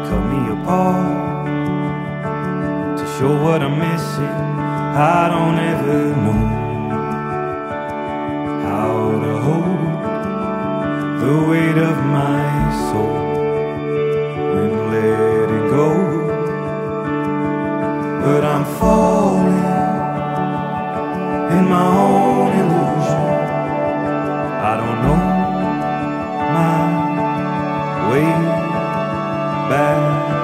cut me apart. To show what I'm missing, I don't ever know how to hold the weight of my soul when letting go. But I'm falling in my own illusion. I don't know my way back.